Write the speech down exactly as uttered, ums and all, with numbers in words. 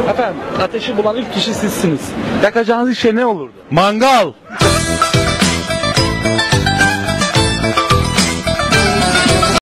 Efendim ateşi bulan ilk kişi sizsiniz. Yakacağınız şey ne olurdu? Mangal.